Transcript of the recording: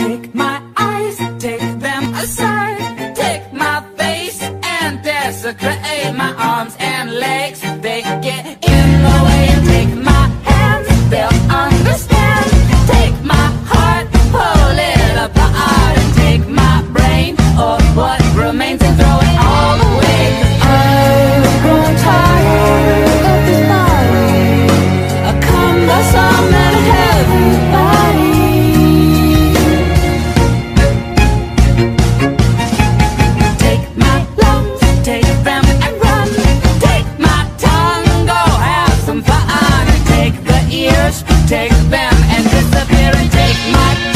Take my eyes, take them aside. Take my face and desecrate my arms and legs. They get in the way. Take my hands, they'll understand. Take my heart, pull it apart. And take my brain, or what remains, and throw it all away. 'Cause I've grown tired of this body, a cumbersome and heavy body. Take my lungs, take them and run. Take my tongue, go have some fun. Take the ears, take them and disappear. And take my